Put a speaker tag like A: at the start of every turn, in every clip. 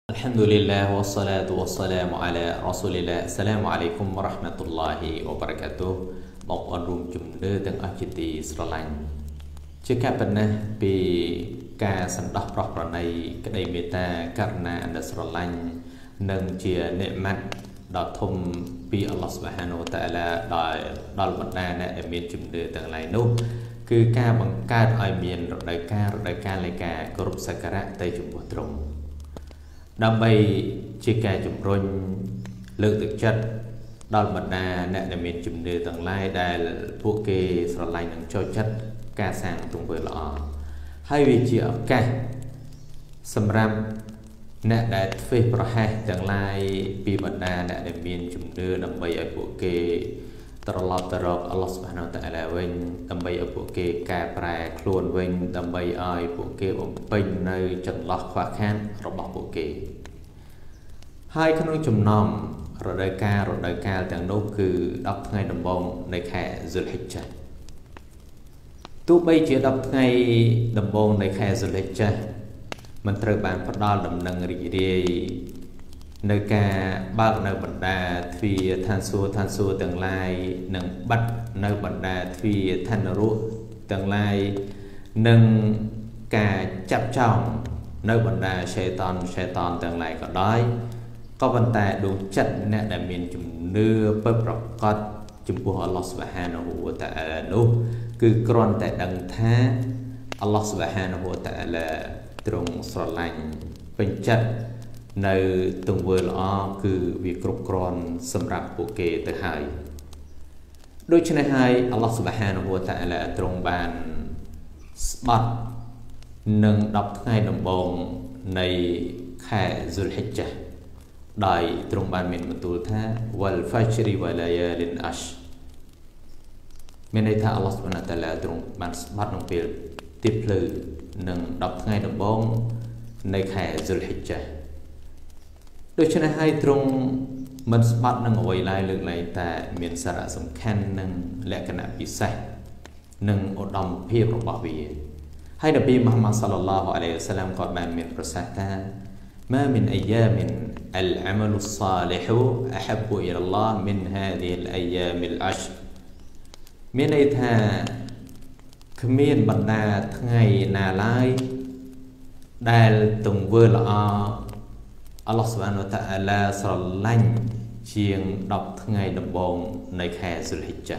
A: الحمد لله والصلاة والسلام على رسول الله السلام عليكم ورحمة الله وبركاته បងប្អូនរួមជំនឿទាំងអស់ជាទីស្រឡាញ់ជាការពិតណាស់ពីការសន្តោសប្រោសប្រណីក្តីមេត្តាករណាអនុស្រឡាញ់និងជានិមត្តដ៏ធំពីអល់ឡោះស៊ុបហានូវតាអាឡាដល់បណ្ដាអ្នកដែលមានជំនឿទាំងឡាយនោះគឺការបង្កើតឲ្យមានរដូវកាលនៃការគោរពសក្ការៈទៅចំពោះទ្រង់ដើម្បីជាការជំរុញលើកទឹកចិត្តដល់បណ្ដាអ្នកដែលមានជំនឿទាំងឡាយដែលពួកគេស្រឡាញ់និងចូលចិត្តការសាងទង្វើល្អហើយវាជាឱកាសសម្រាប់អ្នកដែលធ្វេសប្រហែសទាំងឡាយពីបណ្ដាអ្នកដែលមានជំនឿដើម្បីឲ្យពួកគេត្រឡប់ទៅរកអល់ឡោះស៊ុបហានូវតាអាឡាវិញដើម្បីឲ្យពួកគេកែប្រែខ្លួនវិញដើម្បីឲ្យពួកគេបំពេញនៅចន្លោះខ្វះខាតរបស់ពួកគេហើយក្នុងចំណោមរដូវកាលទាំងនោះគឺ10ថ្ងៃដំបូងនៃខែ Zulhijjah ទោះបីជា10ថ្ងៃដំបូងនៃខែ Zulhijjah មិនត្រូវបានផ្ដល់ដំណឹងរីករាយនៅការបើកនៅបណ្ដាទ្វារឋានសួគ៌ទាំងឡាយនិងបិទនៅបណ្ដាទ្វារឋាននរកទាំងឡាយនិងការចាប់ចោលនៅបណ្ដាឆេតានទាំងឡាយក៏ដោយក៏ប៉ុន្តែដួងចិត្តអ្នកដែលមានជំនឿពិតប្រាកដចំពោះអល់ឡោះស៊ុបហានូវតាអាឡានោះគឺគ្រាន់តែដឹងថាអល់ឡោះស៊ុបហានូវតាអាឡាទ្រង់ស្រឡាញ់ពេញចិត្តនៅទង្វើល្អគឺវាគ្រប់គ្រាន់សម្រាប់ពួកគេទៅហើយដូច្នេះហើយអល់ឡោះស៊ុបហានូវតាអាឡាទ្រង់បានស្បត់នឹង10ថ្ងៃដំបូងនៃខែ Zulhijjah ដោយទ្រង់បានមានបន្ទូលថា Wal fajri wa layalin ash មានន័យថាអល់ឡោះស៊ុបហានូវតាអាឡាទ្រង់បានស្បត់ក្នុងពេលទៀបភ្លឺនឹង10ថ្ងៃដំបូងនៃខែ Zulhijjahដូច្នេះហើយទ្រង់មិនស្បត់នឹងអ្វីឡើយលើកលែងតែមានសារៈសំខាន់និងលក្ខណៈពិសេសនិងឧត្តមភាពរបស់វាហើយនប៊ីមុហម៉ាត់សល្លឡោះអាឡៃហ៊ីវ៉ាសល្លាមក៏បានមានប្រសាសន៍ថា ما من أيام العمل الصالح أحب إلى الله من هذه الأيام العشر មានន័យថាគ្មានបណ្ដាថ្ងៃណាឡើយដែលទង្វើល្អអល់ឡោះស៊ុបហានូវតាអាឡាស្រឡាញ់ជាង10ថ្ងៃដំបូងនៃខែ Zulhijjah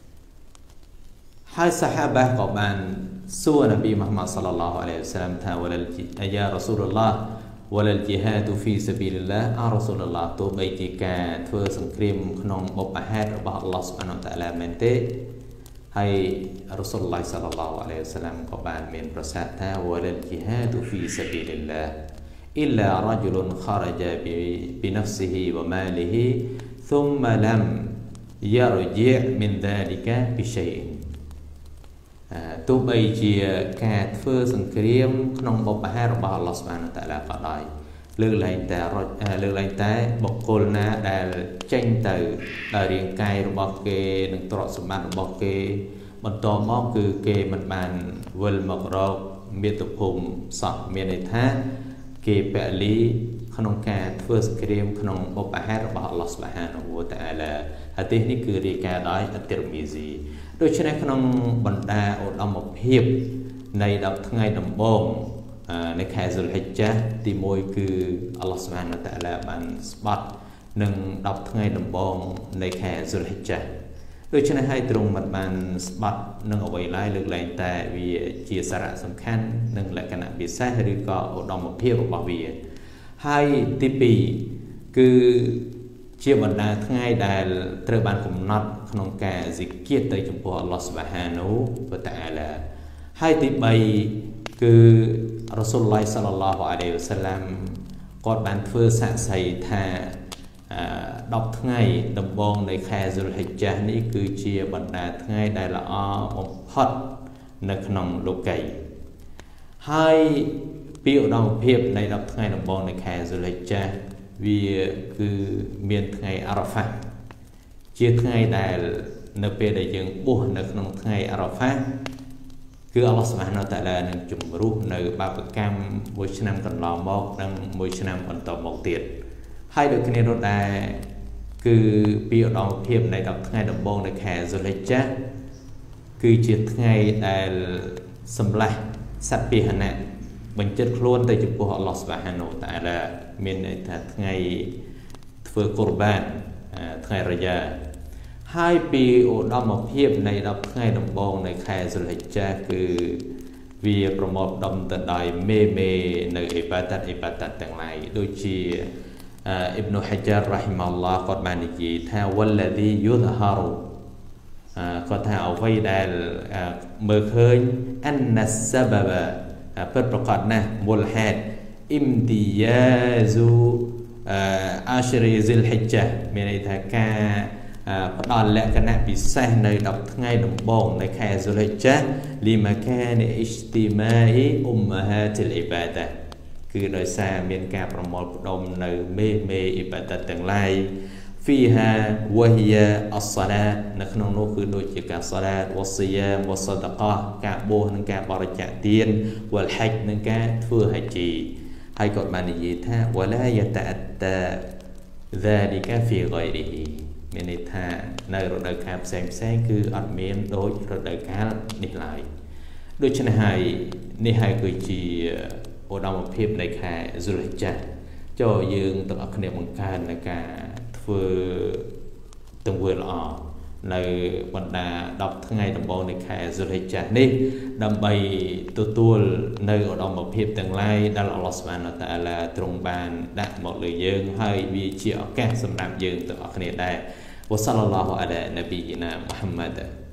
A: ហើយសាហាបាក៏បានសួរនប៊ីមុហម៉ាត់សល្លឡោះអាឡៃហ៊ីវ៉ាសល្លាមថាវលយ៉ារ៉ាស៊ូលឡោះវលជីហាដហ្វីសាប៊ីលឡាអរ៉ាស៊ូលឡោះទោះបីជាការធ្វើសង្គ្រាមក្នុងបុព្វហេតុរបស់អល់ឡោះស៊ុបហានូវតាអាឡាមែនទេហើយរ៉ាស៊ូលឡោះសល្លឡោះអាឡៃហ៊ីវ៉ាសល្លាមក៏បានមានប្រសាសន៍ថាវលជីហាដហ្វីសាប៊ីលឡាإلا رجل خرج بنفسه وماله ثم لم يرجع من ذلك بشيء ទោះបីជាការធ្វើសង្គ្រាមក្នុងបុព្វហេតុរបស់អល់ឡោះស៊ុបហានូវតាអាឡាក៏ដោយលើកលែងតែបុគ្គលណាដែលចេញទៅដោយរាងកាយរបស់គេនិងទ្រព្យសម្បត្តិរបស់គេបន្តមកគឺគេមិនបានវិលមករកមាតុភូមិសោះមានន័យថាគេពលីក្នុងការធ្វើសង្គ្រាមក្នុងបុព្វហេតុរបស់អល់ឡោះស៊ុបហានូវតាអាឡាហាឌីសនេះគឺរាយការណ៍ដោយអតិរមីស៊ីដូច្នេះក្នុងបណ្ដាឧត្តមភាពនៃ10ថ្ងៃដំបូងនៃខែ Zulhijjah ទី1គឺអល់ឡោះស៊ុបហានូវតាអាឡាបានស្បត់នឹង10ថ្ងៃដំបូងនៃខែ Zulhijjah ដូច្នេះហើយទ្រង់មិនបានស្បត់នឹងអ្វីឡើយលើកលែងតែវាជាសារៈសំខាន់និងលក្ខណៈពិសេសឬក៏ឧត្តមភាពរបស់វាហើយទី2គឺជាបណ្ដាថ្ងៃដែលត្រូវបានកំណត់ក្នុងការហ្ស៊ីគៀតទៅចំពោះអល់ឡោះស៊ុបហានូវតាអាឡាហើយទី3គឺរ៉ាស៊ូលឡោះសល្លឡោះអាឡៃហ៊ីវ៉ាសល្លាមគាត់បានធ្វើសាក្សីថា10ថ្ងៃដំបូងនៃខែ Zulhijjah នេះគឺជាបណ្ដាថ្ងៃដែលល្អបំផុតនៅក្នុងលោកីហើយពីឧត្តមភាពនៃ10ថ្ងៃដំបូងនៃខែ Zulhijjah វាគឺមានថ្ងៃអារ៉ាហ្វាជាថ្ងៃដែលនៅពេលដែលយើងបួសនៅក្នុងថ្ងៃអារ៉ាហ្វាគឺអល់ឡោះស៊ុបហានតាឡានឹងជំរុះនៅបាបកម្មមួយឆ្នាំកន្លងមកនិងមួយឆ្នាំបន្តមកទៀតហើយដូចគ្នានោះដែរគឺពីឧត្តមភាពនៃ10ថ្ងៃដំបូងនៃខែស៊ុលហិជ្ជាគឺជាថ្ងៃដែលសម្លាស់សត្វពាហនៈបញ្ជិតខ្លួនទៅចំពោះអល់ឡោះស៊ុបហានតាឡាមានន័យថាថ្ងៃធ្វើកុរបានថ្ងៃរយ៉ាហើយពីឧត្តមភាពនៃ10ថ្ងៃដំបូងនៃខែស៊ុលហិជ្ជាគឺវាប្រមូលផ្ដុំទៅដោយមេនៅអ៊ីបាដាតទាំងឡាយដូចជាអ៊ីប្នុហច្ចាររ៉ាហ៊ីម៉ាអល់ឡោះគាត់បាននិយាយថាវលឌីយុហ្ហារូគាត់ថាអ្វីដែលមើលឃើញអានណាសាបាបាពិតប្រាកដណាស់មូលហេតុអ៊ីមទីយ៉ាហ្ស៊ូអាឈរីស៊ុលហិជ្ជាមានន័យថាការផ្ដល់លក្ខណៈពិសេសនៅ10ថ្ងៃដំបូងនៃខែស៊ុលហិជ្ជាលីម៉ាកានអ៊ីស្ទីម៉ាអ៊ីអ៊ុមម៉ាហាទិលអ៊ីបាដាគឺដោយសារមានការប្រមូលផ្ដុំនៅមេអ៊ីបាដាទាំងឡាយ فيها وهي الصلاة នៅក្នុងនោះគឺដូចជាការសាឡាត والصيام والصدقة ការបួសនិងការបរិច្ចាគទាន والحج និងការធ្វើហច្ចីហើយគាត់បាននិយាយថា ولا يتأتى ذلك في غيره មានន័យថានៅរដូវកាលផ្សេងគឺអត់មានដូចរដូវកាលនេះឡើយដូច្នេះហើយនេះហើយគឺជាឧត្តមភាពនៃខែស៊ុលហិជ្ជាចូលយើងទាំងអស់គ្នាបង្កើននៅការធ្វើទង្វើល្អនៅបណ្ដា10ថ្ងៃដំបូងនៃខែស៊ុលហិជ្ជានេះដើម្បីទទួលនៅឧត្តមភាពទាំងឡាយដែលអល់ឡោះស៊ុបហានតាអាឡាទ្រង់បានដាក់មកលើយើងហើយវាជាឱកាសសម្រាប់យើងទាំងអស់គ្នាដែរវ៉ាសល្លឡោះអាឡានប៊ីណាមុហമ്മദ്